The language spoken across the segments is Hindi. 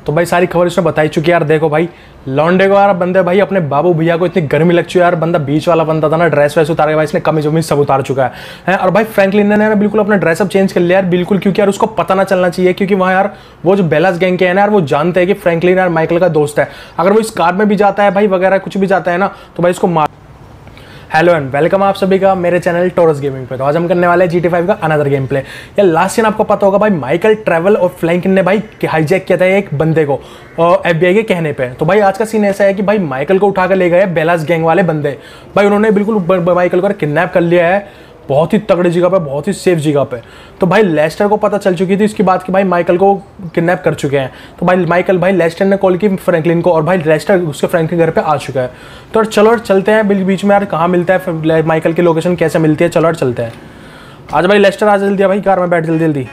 तो भाई सारी खबर इसने बताई चुकी है यार। देखो भाई लौंडे को यार बंदे भाई अपने बाबू भैया को इतनी गर्मी लग चुकी है यार। बंदा बीच वाला बंदा था ना, ड्रेस वैस उतार के भाई इसने कमीज वमीज सब उतार चुका है। और भाई फ्रैंकलिन ने ना बिल्कुल अपना ड्रेसअप चेंज कर लिया यार बिल्कुल, क्योंकि यार उसको पता ना चलना चाहिए, क्योंकि वहाँ यार वो जो बेलास गैंग के हैं ना यार, वो जानते हैं कि फ्रैंकलिन यार माइकल का दोस्त है। अगर वो इस कार में भी जाता है भाई वगैरह कुछ भी जाता है ना, तो भाई इसको मार। हेलो एंड वेलकम आप सभी का मेरे चैनल टोरस गेमिंग पे। तो आज हम करने वाले हैं GTA 5 का अनदर गेम प्ले। यार लास्ट सीन आपको पता होगा भाई, माइकल ट्रेवल और फ्रैंकलिन ने भाई हाईजैक किया था एक बंदे को FBI के कहने पे। तो भाई आज का सीन ऐसा है कि भाई माइकल को उठा कर ले गए बेलास गैंग वाले बंदे। भाई उन्होंने बिल्कुल माइकल को किडनैप कर लिया है, बहुत ही तगड़ी जगह पे, बहुत ही सेफ जगह पे। तो भाई लेस्टर को पता चल चुकी थी इसकी बात कि भाई माइकल को किडनैप कर चुके हैं। तो भाई लेस्टर ने कॉल की फ्रैंकलिन को, और भाई लेस्टर उसके फ्रैंकलिन घर पे आ चुका है। तो चलो चलते हैं बीच में यार, कहाँ मिलता है माइकल की लोकेशन कैसे मिलती है, चलो चलते हैं। आज भाई लेस्टर आ जल्दी भाई, कार में बैठ जल्दी जल्दी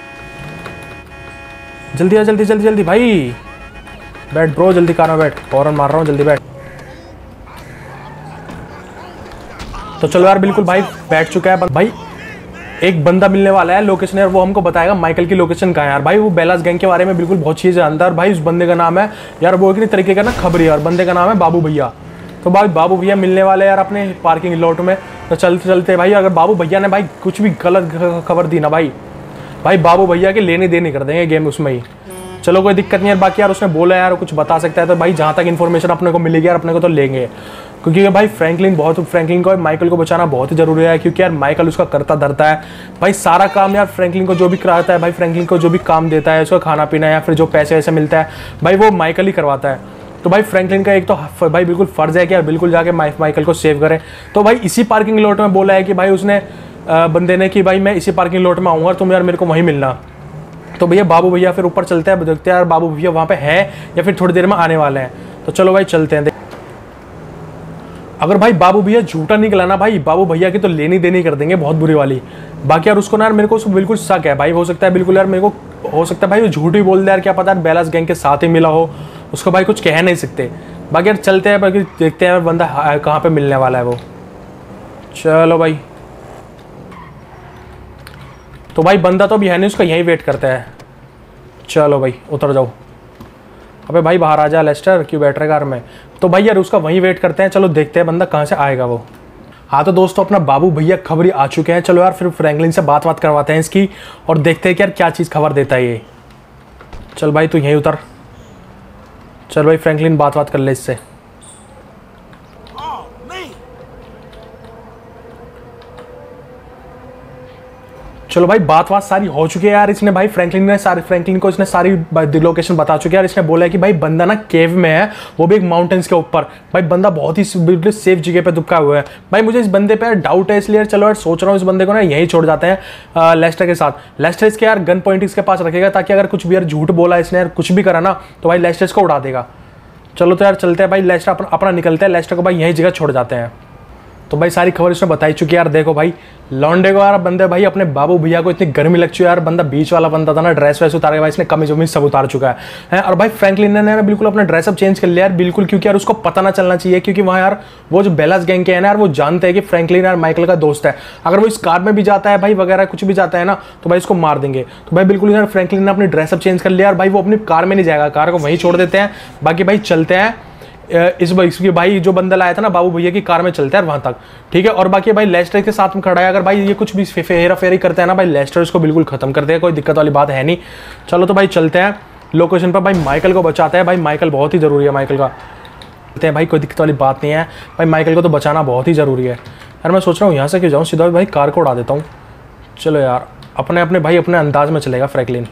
जल्दी आ जल्दी जल्दी जल्दी भाई बैठ ब्रो, जल्दी कार में बैठ, हॉर्न मार रहा हूँ, जल्दी बैठ। तो चलो यार बिल्कुल भाई बैठ चुका है भाई। एक बंदा मिलने वाला है लोकेशन यार, वो हमको बताएगा माइकल की लोकेशन कहाँ है यार। भाई वो बेलास गैंग के बारे में बिल्कुल बहुत चीज़ जानता है। और भाई उस बंदे का नाम है यार, वो एक तरीके का ना खबरी है, और बंदे का नाम है बाबू भैया। तो भाई बाबू भैया मिलने वाले यार अपने पार्किंग लॉट में। तो चलते चलते भाई, अगर बाबू भैया ने भाई कुछ भी गलत खबर दी ना भाई बाबू भैया के लेने देने कर देंगे गेम उसमें ही। चलो कोई दिक्कत नहीं यार, बाकी यार उसने बोला यार कुछ बता सकता है, तो भाई जहाँ तक इन्फॉर्मेशन अपने को मिलेगी यार अपने को तो लेंगे, क्योंकि भाई फ्रैंकलिन को माइकल को बचाना बहुत ही जरूरी है। क्योंकि यार माइकल उसका करता धरता है भाई सारा काम यार। फ्रैंकलिन को जो भी कराता है भाई, फ्रैंकलिन को जो भी काम देता है, उसका खाना पीना या फिर जो पैसे वैसे मिलता है भाई, वो माइकल ही करवाता है। तो भाई फ्रैंकलिन का एक तो भाई बिल्कुल फर्ज है कि यार बिल्कुल जाके माइकल को सेव करे। तो भाई इसी पार्किंग लॉट में बोला है कि भाई उसने बंदे ने कि भाई मैं इसी पार्किंग लॉट में आऊँगा, तुम यार मेरे को वहीं मिलना। तो भैया बाबू भैया फिर ऊपर चलते हैं, देखते हैं यार बाबू भैया वहाँ पे है या फिर थोड़ी देर में आने वाले हैं। तो चलो भाई चलते हैं। अगर भाई बाबू भैया झूठा निकला ना भाई, बाबू भैया की तो लेनी देनी कर देंगे बहुत बुरी वाली। बाकी यार उसको ना यार मेरे को उसको बिल्कुल शक है भाई, हो सकता है बिल्कुल यार मेरे को हो सकता है भाई वो झूठ ही बोल दे यार, क्या पता यार बेलास गैंग के साथ ही मिला हो, उसको भाई कुछ कह नहीं सकते। बाकी यार चलते हैं, बाकी देखते हैं यार बंदा कहाँ पे मिलने वाला है वो। चलो भाई, तो भाई बंदा तो अभी है नहीं, उसका यहीं वेट करता है। चलो भाई उतर जाओ। अबे भाई बाहर आ जा लेस्टर, क्यों बैठ रहे कार में। तो भाई यार उसका वहीं वेट करते हैं, चलो देखते हैं बंदा कहाँ से आएगा वो। हाँ तो दोस्तों अपना बाबू भैया खबरी आ चुके हैं। चलो यार फिर फ्रैंकलिन से बात करवाते हैं इसकी, और देखते हैं कि यार क्या चीज़ खबर देता है ये। चल भाई तू यहीं उतर, चल भाई फ्रैंकलिन बात कर ले इससे। चलो भाई बात सारी हो चुकी है यार। इसने भाई फ्रैंकलिन को इसने सारी लोकेशन बता चुकी है यार। इसने बोला है कि भाई बंदा ना केव में है, वो भी एक माउंटेन्स के ऊपर। भाई बंदा बहुत ही बिल्कुल सेफ जगह पे दुबका हुआ है। भाई मुझे इस बंदे पे डाउट है, इसलिए चलो यार सोच रहा हूँ इस बंदे को ना यहीं छोड़ जाते हैं लेस्टर के साथ। लेस्टर इसके यार गन पॉइंट इसके पास रखेगा, ताकि अगर कुछ भी यार झूठ बोला इसने यार कुछ भी करा ना, तो भाई लेस्टर इसको उड़ा देगा। चलो तो यार चलते हैं भाई, लेस्टर अपना निकलते हैं, लेस्टर को भाई यही जगह छोड़ जाते हैं। तो भाई सारी खबर इसने बताई चुकी है यार। देखो भाई लौंडे को यार बंदे भाई अपने बाबू भैया को इतनी गर्मी लग चुकी है यार। बंदा बीच वाला बंदा था ना, ड्रेस वैस उतार के भाई इसने कमीज वमीज सब उतार चुका है। और भाई फ्रैंकलिन ने ना बिल्कुल अपना ड्रेसअप चेंज कर लिया यार बिल्कुल, क्योंकि यार उसको पता ना चलना चाहिए, क्योंकि वहाँ यार वो जो बेलास गैंग के हैं ना यार, वो जानते हैं कि फ्रैंकलिन यार माइकल का दोस्त है। अगर वो इस कार में भी जाता है भाई वगैरह कुछ भी जाता है ना, तो भाई इसको मार देंगे। तो भाई बिल्कुल यार फ्रैंकलिन ने अपनी ड्रेसअप चेंज कर लिया यार। भाई वो अपनी कार में नहीं जाएगा, कार को वहीं छोड़ देते हैं। बाकी भाई चलते हैं इसकी भाई जो बंदा लाया था ना बाबू भैया की कार में चलते हैं वहां तक, ठीक है। और बाकी भाई लेस्टर के साथ में खड़ा है, अगर भाई ये कुछ भी हेरा फेरी करते हैं ना भाई, लेस्टर इसको बिल्कुल खत्म कर देगा, कोई दिक्कत वाली बात है नहीं। चलो तो भाई चलते हैं लोकेशन पर, भाई माइकल को बचाते हैं। भाई माइकल बहुत ही ज़रूरी है, माइकल का कहते हैं भाई कोई दिक्कत वाली बात नहीं है। भाई माइकल को तो बचाना बहुत ही ज़रूरी है यार। मैं सोच रहा हूँ यहाँ से क्यों जाऊँ, सीधा भाई कार को उड़ा देता हूँ। चलो यार अपने भाई अपने अंदाज में चलेगा फ्रैंकलिन।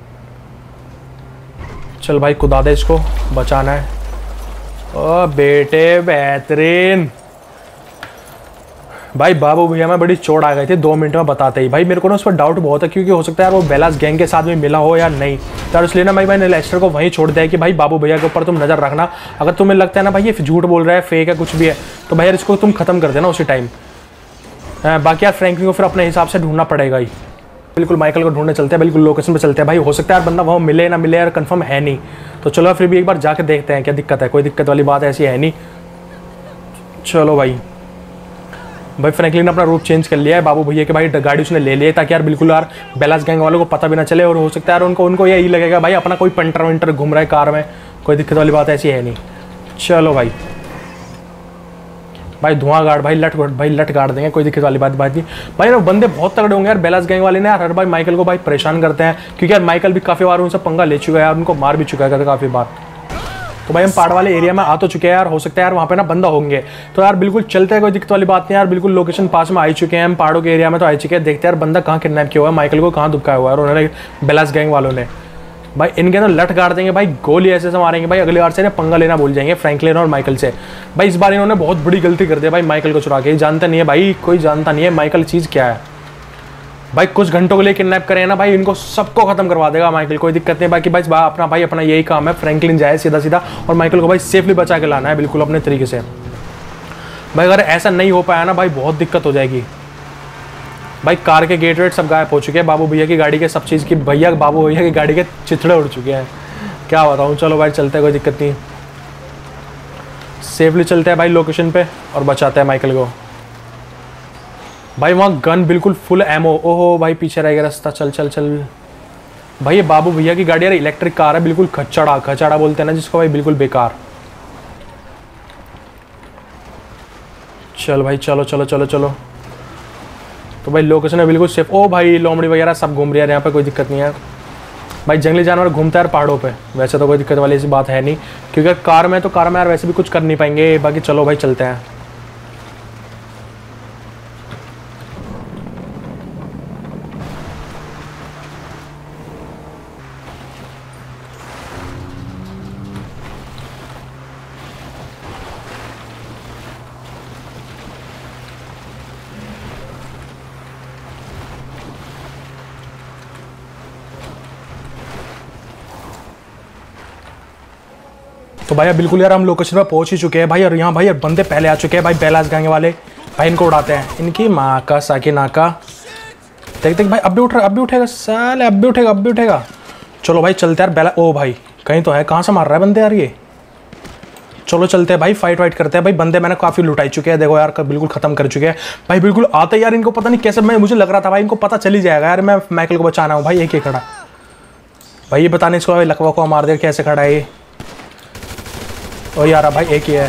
चल भाई कुदा दे, इसको बचाना है। ओ बेटे बेहतरीन। भाई बाबू भैया में बड़ी चोट आ गई थी 2 मिनट में बताते ही। भाई मेरे को ना उस पर डाउट बहुत है, क्योंकि हो सकता है यार वो बेलास गैंग के साथ में मिला हो या नहीं। यार इसलिए ना भाई मैंने लेस्टर को वहीं छोड़ दिया कि भाई बाबू भैया के ऊपर तुम नज़र रखना। अगर तुम्हें लगता है ना भाई ये झूठ बोल रहा है, फेक है, कुछ भी है, तो भाई यार इसको तुम खत्म कर देना उसी टाइम। बाकी यार फ्रैंकलिन को फिर अपने हिसाब से ढूंढना पड़ेगा ही। बिल्कुल माइकल को ढूंढने चलते हैं, बिल्कुल लोकेशन पे चलते हैं। भाई हो सकता है यार बंदा वहाँ मिले ना मिले यार, कंफर्म है नहीं। तो चलो फिर भी एक बार जाके देखते हैं क्या दिक्कत है। कोई दिक्कत वाली बात ऐसी है नहीं। चलो भाई भाई फ्रैंकलिन ने अपना रूप चेंज कर लिया है बाबू भैया के भाई, गाड़ी उसने ले ली ताकि यार बिल्कुल यार बेलास गैंग वालों को पता भी ना चले, और हो सकता है यार उनको यही लगेगा भाई अपना कोई पंटर वंटर घूम रहा है कार में, कोई दिक्कत वाली बात ऐसी है नहीं। चलो भाई धुआं गाड़ भाई लट गाड़ देंगे, कोई दिक्कत वाली बात नहीं भाई। ना बंदे बहुत तगड़े होंगे यार बेलास गैंग वाले ने यार, हर भाई माइकल को भाई परेशान करते हैं, क्योंकि यार माइकल भी काफ़ी बार उनसे पंगा ले चुका है यार, उनको मार भी चुका है काफ़ी बार। तो भाई हम पहाड़ वाले एरिया में आ तो चुके हैं यार, हो सकता है यार वहाँ पे ना बंदा होंगे, तो यार बिल्कुल चलते हैं, कोई दिक्कत वाली बात नहीं यार, बिल्कुल लोकेशन पास में आ ही चुके हैं हम, पहाड़ों के एरिया में तो आ चुके हैं। देखते हैं यार बंदा कहाँ किडनैप किया हुआ है, माइकल को कहाँ दुबकाया हुआ है और उन्होंने बेलास गैंग वालों ने। भाई इनके अंदर लट गाड़ देंगे भाई, गोली ऐसे से मारेंगे भाई, अगली बार से पंगा लेना भूल जाएंगे फ्रैंकलिन और माइकल से। भाई इस बार इन्होंने बहुत बड़ी गलती कर दी भाई, माइकल को चुरा के, जानते नहीं है भाई, कोई जानता नहीं है माइकल चीज़ क्या है भाई। कुछ घंटों के लिए किडनैप करें ना भाई, इनको सबको खत्म करवा देगा माइकल, कोई दिक्कत नहीं। बाकी भाई अपना यही काम है, फ्रैंकलिन जाए सीधा सीधा और माइकल को भाई सेफली बचा के लाना है बिल्कुल अपने तरीके से। भाई अगर ऐसा नहीं हो पाया ना भाई बहुत दिक्कत हो जाएगी भाई। कार के गेट वेट सब गायब हो चुके हैं, बाबू भैया की गाड़ी के सब चीज़ की, बाबू भैया की गाड़ी के चिथड़े उड़ चुके हैं, क्या बताऊँ। चलो भाई चलते हैं, कोई दिक्कत नहीं, सेफली चलते हैं भाई लोकेशन पे और बचाते हैं माइकल को। भाई वहाँ गन बिल्कुल फुल एमओ, ओहो भाई पीछे रह गया रास्ता, चल भाई। ये बाबू भैया की गाड़ी यार इलेक्ट्रिक कार है, बिल्कुल खचाड़ा बोलते हैं ना जिसको भाई, बिल्कुल बेकार। चल भाई चलो। तो भाई लोकेशन है बिल्कुल सेफ। ओ भाई लोमड़ी वगैरह सब घूम रही है यहाँ पे, कोई दिक्कत नहीं है भाई। जंगली जानवर घूमता है यार पहाड़ों पे, वैसे तो कोई दिक्कत वाली ऐसी बात है नहीं, क्योंकि कार में यार वैसे भी कुछ कर नहीं पाएंगे। बाकी चलो भाई चलते हैं। तो भाई बिल्कुल यार हम लोकेशन पर पहुंच ही चुके हैं भाई, और यहाँ भाई बंदे पहले आ चुके हैं भाई, बेलास गैंग वाले भाई। इनको उड़ाते हैं, इनकी माँ का साकी नाका। देख भाई अब भी उठेगा साले, अब भी उठेगा। चलो भाई चलते यार बेला। ओ भाई कहीं तो है, कहाँ से मार रहा है बंदे यार ये। चलो चलते हैं भाई, फाइट करते हैं भाई। बंदे मैंने काफ़ी लुटाई चुके हैं, देखो यार बिल्कुल खत्म कर चुके हैं भाई। बिल्कुल आते यार इनको पता नहीं कैसे, मुझे लग रहा था भाई इनको पता चल ही जाएगा यार, मैं माइकल को बचाना हूँ भाई। एक ही खड़ा भाई, ये बताने इसको भाई लकवा को मार दे, कैसे खड़ा है ये। और यार भाई एक ही है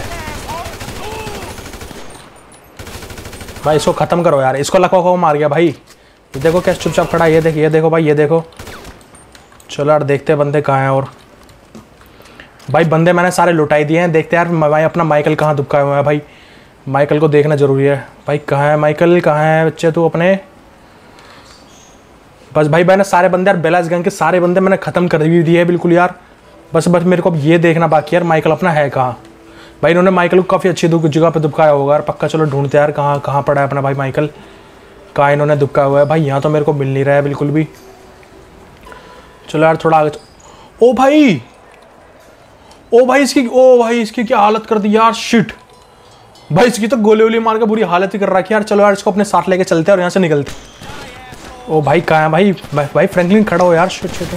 भाई, इसको खत्म करो यार, इसको लकवा को मार गया भाई। ये देखो कैसे चुपचाप खड़ा है, ये देखो भाई, ये देखो। चलो यार देखते हैं बंदे कहाँ हैं। और भाई बंदे मैंने सारे लुटाई दिए हैं, देखते हैं यार भाई अपना माइकल कहाँ दुबकाया हुआ है भाई। माइकल को देखना जरूरी है भाई, कहाँ है माइकल, कहाँ है बच्चे तू अपने। बस भाई मैंने सारे बंदे यार बेलास गैंग के सारे बंदे मैंने खत्म कर भी दिए बिल्कुल यार। बस मेरे को अब ये देखना बाकी यार माइकल अपना है कहाँ भाई। इन्होंने माइकल को काफ़ी अच्छी जगह पे दुबकाया होगा यार पक्का। चलो ढूंढते यार कहाँ पड़ा है अपना भाई माइकल, कहाँ इन्होंने दुबकाया हुआ है भाई। यहाँ तो मेरे को मिल नहीं रहा है बिल्कुल भी। चलो यार थोड़ा आगे। ओ भाई इसकी क्या हालत कर दी यार, शिट भाई। इसकी तो गोली वोली मार के बुरी हालत ही कर रखी है यार। चलो यार इसको अपने साथ लेके चलते हैं और यहाँ से निकलते। ओ भाई कहाँ है भाई फ्रैंकलिन खड़ा हो यार, शिट।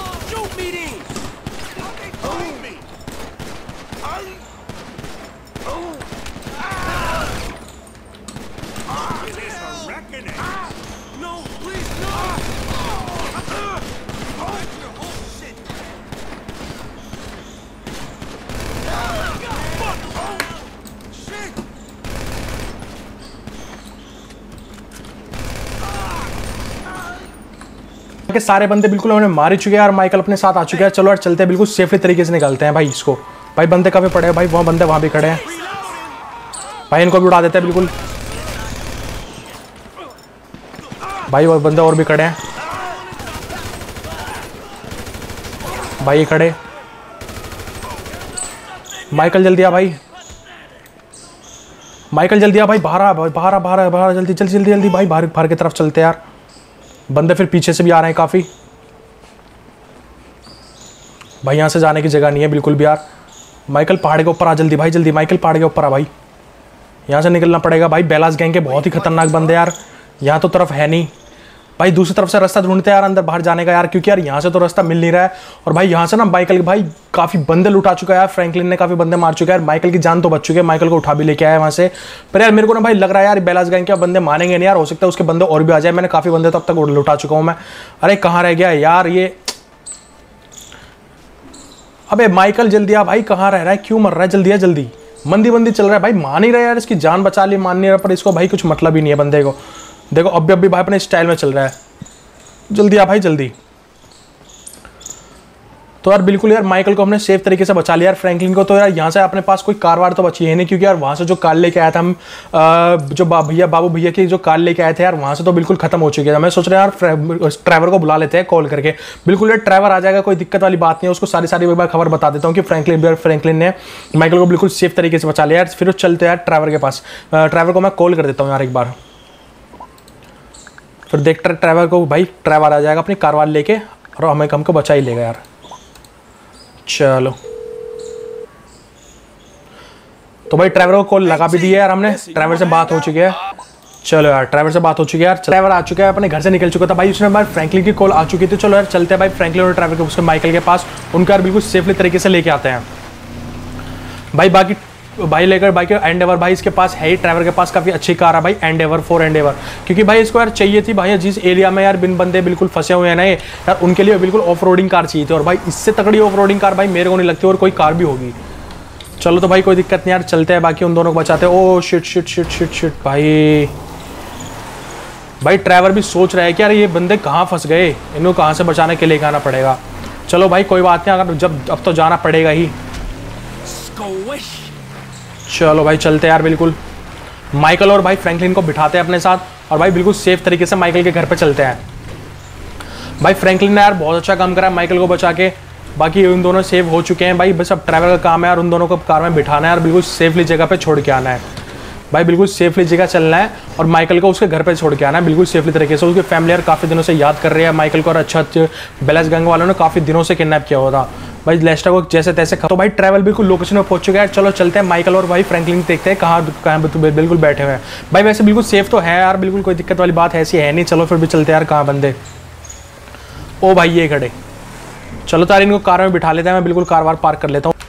के सारे बंदे बिल्कुल उन्होंने मार ही चुके हैं और माइकल अपने साथ आ चुके हैं। चलो यार चलते हैं, बिल्कुल सेफली तरीके से निकलते हैं भाई इसको। भाई बंदे काफी पड़े हैं भाई, वहाँ बंदे वहाँ भी खड़े हैं भाई, इनको भी उड़ा देते हैं बिल्कुल भाई। वो बंदे और भी खड़े हैं भाई, खड़े। माइकल जल्दी आ भाई, माइकल जल्दी आ भाई, बाहर जल्दी भाई, बाहर की तरफ चलते यार। बंदे फिर पीछे से भी आ रहे हैं काफ़ी भाई, यहाँ से जाने की जगह नहीं है बिल्कुल भी यार। माइकल पहाड़ के ऊपर आ जल्दी भाई, जल्दी माइकल पहाड़ के ऊपर आ भाई, यहाँ से निकलना पड़ेगा भाई। बेलास गैंग के बहुत ही खतरनाक बंदे यार, यहाँ तो तरफ है नहीं भाई दूसरी तरफ से रास्ता ढूंढते हैं यार अंदर बाहर जाने का यार, क्योंकि यार यहाँ से तो रास्ता मिल नहीं रहा है। और भाई यहाँ से ना माइकल भाई काफ़ी बंदे लुटा चुका है यार, फ्रैंकलिन ने काफ़ी बंदे मार चुके हैं यार, माइकल की जान तो बच चुकी है, माइकल को उठा भी लेके आया वहाँ से। पर यार मेरे को ना भाई लग रहा है यार बेलास गैंग के बंदे मानेंगे नहीं यार, हो सकता है उसके बंदे और भी आ जाए, मैंने काफ़ी बंदे तो अब तक लुटा चुका हूँ मैं। अरे कहाँ रह गया यार ये, अबे माइकल जल्दी आ भाई, कहाँ रह रहा है, क्यों मर रहा है, जल्दी आ जल्दी, मंदी बंदी चल रहा है भाई, मान ही रहा है यार, इसकी जान बचा ली, मान नहीं रहा, पर इसको भाई कुछ मतलब ही नहीं है बंदे को। देखो अभी भाई अपने स्टाइल में चल रहा है, जल्दी आ भाई जल्दी। तो यार बिल्कुल यार माइकल को हमने सेफ तरीके से बचा लिया यार, फ्रैंकलिन को तो यार यहाँ से अपने पास कोई कार वार तो बची है नहीं, क्योंकि यार वहाँ से जो कार लेके आया था हम, जो बाबू भैया की जो कार लेके आए थे यार, वहाँ से तो बिल्कुल खत्म हो चुकी है। मैं सोच रहा यार ट्रैवर को बुला लेते हैं कॉल करके, बिल्कुल यार ट्रैवर आ जाएगा, कोई दिक्कत वाली बात नहीं है, उसको सारी एक बार खबर बता देता हूँ कि फ्रैंकलिन ने माइकल को बिल्कुल सेफ तरीके से बचा लिया यार। फिर चलते हैं यार ट्रैवर के पास, ट्रैवर को मैं कॉल कर देता हूँ यार एक बार, फिर देखते ट्रैवर को, भाई ट्रैवर आ जाएगा अपनी कार वार लेके और हमें हमको बचा ही लेगा यार। चलो तो भाई ट्रैवर को कॉल लगा भी दिया यार हमने, ट्रैवर से बात हो चुकी है। चलो यार ट्रैवर से बात हो चुकी है यार, ट्रैवर आ चुका है, अपने घर से निकल चुका था भाई, उसने भाई फ्रैंकलिन की कॉल आ चुकी थी। चलो यार चलते हैं भाई फ्रैंकलिन और ट्रैवर के उसके माइकल के पास, उनका यार बिल्कुल सेफली तरीके से लेके आते हैं भाई। बाकी भाई लेकर भाई के एंडेवर, भाई इसके पास है ही, ट्रैवर के पास काफ़ी अच्छी कार है भाई, एंडेवर 4 एंडेवर, क्योंकि भाई इसको यार चाहिए थी भाई, जिस एरिया में यार बिन बंदे बिल्कुल फंसे हुए हैं ना यार, उनके लिए बिल्कुल ऑफ रोडिंग कार चाहिए थी, और भाई इससे तगड़ी ऑफ रोडिंग कार भाई मेरे को नहीं लगती और कोई कार भी होगी। चलो तो भाई कोई दिक्कत नहीं यार, चलते हैं, बाकी उन दोनों को बचाते हैं। Oh shit shit shit shit shit भाई ट्रैवर भी सोच रहा है कि यार ये बंदे कहाँ फंस गए, इनको कहाँ से बचाने के लिए आना पड़ेगा। चलो भाई कोई बात नहीं, अगर जब अब तो जाना पड़ेगा ही। चलो भाई चलते यार, बिल्कुल माइकल और भाई फ्रैंकलिन को बिठाते हैं अपने साथ, और भाई बिल्कुल सेफ तरीके से माइकल के घर पे चलते हैं। भाई फ्रैंकलिन ने यार बहुत अच्छा काम करा माइकल को बचा के, बाकी उन दोनों सेव हो चुके हैं भाई, बस अब ड्राइवर का काम है यार उन दोनों को कार में बिठाना है और बिल्कुल सेफली जगह पे छोड़ के आना है भाई, बिल्कुल सेफली जगह चलना है और माइकल को उसके घर पे छोड़ के आना है बिल्कुल सेफली तरीके से। उसकी फैमिली यार काफ़ी दिनों से याद कर रही है माइकल को, और अच्छा बेलास गैंग वालों ने काफ़ी दिनों से किडनैप किया हुआ था भाई लेस्टर को जैसे तैसे। तो भाई ट्रैवल बिल्कुल लोकेशन में पहुंच चुका है, चलो चलते हैं माइकल और भाई फ्रैंकलिन देखते हैं कहाँ बिल्कुल बैठे हुए हैं भाई। वैसे बिल्कुल सेफ तो है यार, बिल्कुल कोई दिक्कत वाली बात ऐसी है नहीं। चलो फिर भी चलते हैं यार, कहाँ बंदे, ओ भाई ये खड़े। चलो तो यार इनको कार में बिठा लेते हैं, मैं बिल्कुल कार वार पार्क कर लेता हूँ।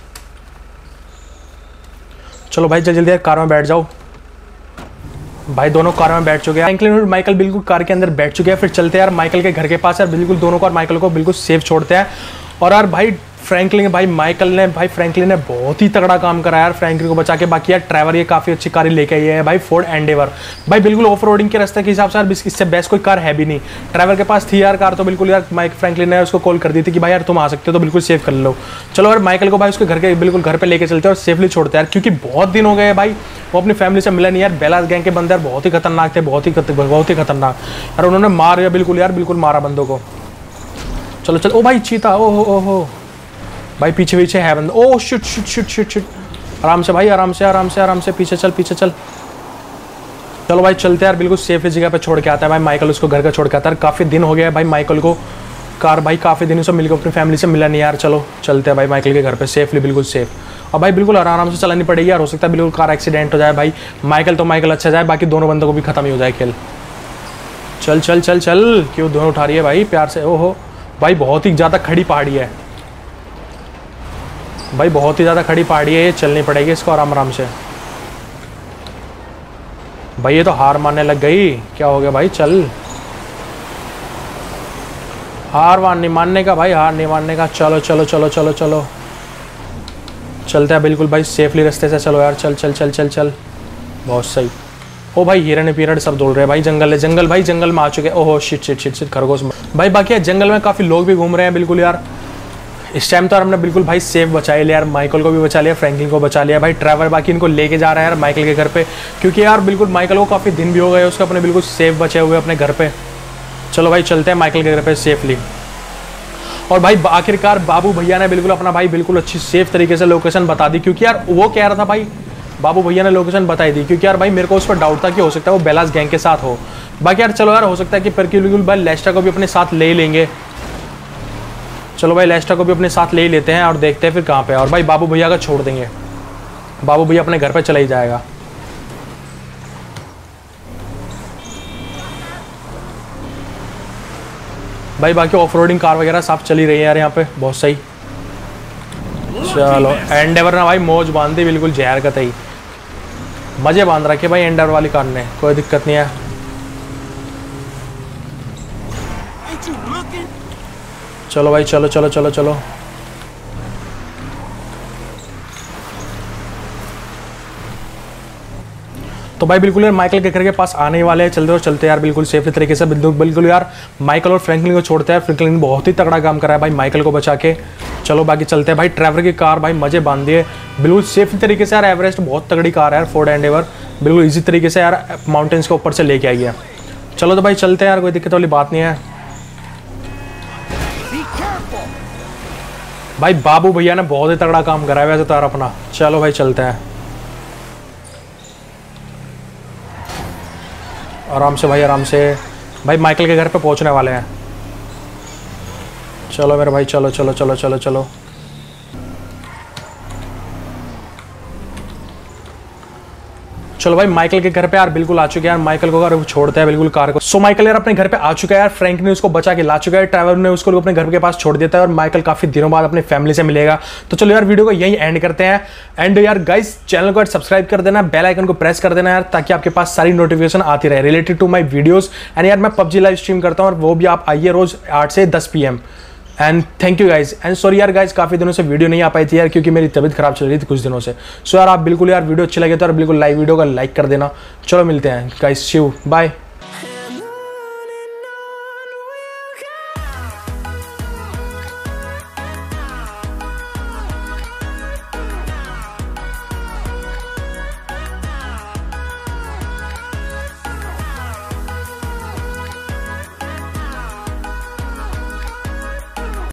चलो भाई जल्दी यार कार में बैठ जाओ। भाई दोनों कार में बैठ चुके हैं, फ्रैंकलिन और माइकल बिल्कुल कार के अंदर बैठ चुके हैं। फिर चलते हैं यार माइकल के घर के पास यार, बिल्कुल दोनों को और माइकल को बिल्कुल सेफ छोड़ते हैं। और यार भाई फ्रैंकलिन ने बहुत ही तगड़ा काम करा यार फ्रैंकलिन को बचा के। बाकी यार ट्रैवर ये काफ़ी अच्छी कार लेके आई है भाई, फोर्ड एंडेवर भाई, बिल्कुल ऑफ रोडिंग के रास्ते के हिसाब से यार इससे बेस्ट कोई कार है भी नहीं। ट्रैवर के पास थी यार कार, तो बिल्कुल यार फ्रैंकलिन ने उसको कॉल कर दी थी कि भाई यार तुम आ सकते हो तो बिल्कुल सेफ कर लो। चलो यार माइकल को भाई उसके घर के बिल्कुल घर पर लेके चलते हैं और सेफली छोड़ते हैं यार, क्योंकि बहुत दिन हो गए भाई वो अपनी फैमिली से मिला नहीं यार। बेलास गैंग के बंदे यार बहुत ही खतरनाक थे, बहुत ही खतरनाक यार, उन्होंने मार या बिल्कुल यार बिल्कुल मारा बंदों को। चलो चलो, ओ भाई चीता, ओहो भाई पीछे है बंदा, oh shit shit shit shit shit. आराम से भाई, आराम से पीछे चल। चलो भाई चलते यार, बिल्कुल सेफ जगह पे छोड़ के आता है भाई माइकल, उसको घर का छोड़ के आता है। काफ़ी दिन हो गया भाई माइकल को कार भाई काफ़ी दिनों से मिलकर अपनी फैमिली से मिला नहीं यार। चलो चलते हैं भाई माइकल के घर पे सेफली, बिल्कुल सेफ। और भाई बिल्कुल आराम से चलानी पड़ेगी यार, हो सकता है बिल्कुल कार एक्सीडेंट हो जाए भाई। माइकल अच्छा जाए, बाकी दोनों बंदों को भी खत्म ही हो जाए खेल। चल क्यों दोनों उठा रही है भाई प्यार से। ओहो भाई बहुत ही ज़्यादा खड़ी पहाड़ी है भाई, बहुत ही ज़्यादा खड़ी पहाड़ी है, ये चलनी पड़ेगी इसको आराम से। भाई ये तो हार मानने लग गई, क्या हो गया भाई। चल हार नहीं मानने का भाई, हार नहीं मानने का। चलो चलते हैं बिल्कुल भाई सेफली रास्ते से। चलो यार चल बहुत सही। ओ भाई हिरण पीरण सब दौड़ रहे हैं भाई, जंगल भाई, जंगल में आ चुके हैं। ओहो शिट खरगोश भाई। बाकी जंगल में काफ़ी लोग भी घूम रहे हैं बिल्कुल यार। इस टाइम तो हमने बिल्कुल भाई सेफ बचा लिया यार, माइकल को भी बचा लिया, फ्रैंकलिन को बचा लिया भाई। ट्रैवर बाकी इनको लेके जा रहा है यार माइकल के घर पे, क्योंकि यार बिल्कुल माइकल को काफ़ी दिन भी हो गए उसको अपने बिल्कुल सेफ बचे हुए अपने घर पे। चलो भाई चलते हैं माइकल के घर पे सेफली। और भाई आखिरकार बाबू भैया ने बिल्कुल अपना भाई बिल्कुल अच्छी सेफ तरीके से लोकेशन बता दी, क्योंकि यार वो कह रहा था भाई, बाबू भैया ने लोकेशन बताई दी, क्योंकि यार भाई मेरे को उस पर डाउट था कि हो सकता है वो बेलास गैंग के साथ हो। बाकी यार चलो यार हो सकता है कि बिल्कुल भाई लेस्टर को भी अपने साथ ले लेंगे। चलो भाई लेस्टर को भी अपने साथ ले ही लेते हैं और देखते हैं फिर कहाँ पे। और भाई बाबू भैया का छोड़ देंगे, बाबू भैया अपने घर पे चला ही जाएगा। भाई बाकी ऑफ रोडिंग कार वगैरह सब चली रही है यार यहाँ पे, बहुत सही। चलो एंडेवर ना भाई मौज बांध दी बिल्कुल जहर का ही, मजे बांध रखे भाई एंडेवर वाली कार ने, कोई दिक्कत नहीं है। चलो भाई चलो चलो चलो चलो। तो भाई बिल्कुल यार माइकल के घर के पास आने वाले हैं, चलते और चलते यार बिल्कुल सेफली तरीके से। बिल्कुल यार माइकल और फ्रैंकलिन को छोड़ते हैं, फ्रैंकलिन बहुत ही तगड़ा काम कर रहा है भाई माइकल को बचा के। चलो बाकी चलते हैं भाई, ट्रैवलर की कार भाई मजे बांध दिए बिल्कुल सेफली तरीके से यार। एवरेस्ट बहुत तगड़ी कार है यार, फोर्ड एंडेवर बिल्कुल ईजी तरीके से यार माउंटेन्स के ऊपर से लेके आई है। चलो तो भाई चलते हैं यार, कोई दिक्कत वाली बात नहीं है भाई। बाबू भैया ने बहुत ही तगड़ा काम करा है वैसे तो यार अपना। चलो भाई चलते हैं आराम से भाई, आराम से भाई माइकल के घर पे पहुंचने वाले हैं। चलो मेरे भाई चलो चलो चलो चलो चलो। चलो भाई माइकल के घर पे यार बिल्कुल आ चुके हैं यार, माइकल को अगर छोड़ते हैं बिल्कुल कार को। सो माइकल यार अपने घर पे आ चुका है यार, फ्रैंक ने उसको बचा के ला चुका है, ट्रैवलर ने उसको अपने घर के पास छोड़ देता है और माइकल काफी दिनों बाद अपनी फैमिली से मिलेगा। तो चलो यार वीडियो को यही एंड करते हैं। एंड यार गाइस चैनल को सब्सक्राइब कर देना, बेल आइकन को प्रेस कर देना यार, ताकि आपके पास सारी नोटिफिकेशन आती रहे related to my videos. And यार मैं पबजी लाइव स्ट्रीम करता हूँ और वो भी आप आइए रोज 8 से 10 PM। And thank you guys. And sorry यार गाइज काफ़ी दिनों से वीडियो नहीं आ पाई थी यार, क्योंकि मेरी तबीयत खराब चल रही थी कुछ दिनों से। सो यार आप बिल्कुल यार वीडियो अच्छी लगे तो यार बिल्कुल वीडियो का लाइक कर देना। चलो मिलते हैं गाइज, शिव बाय।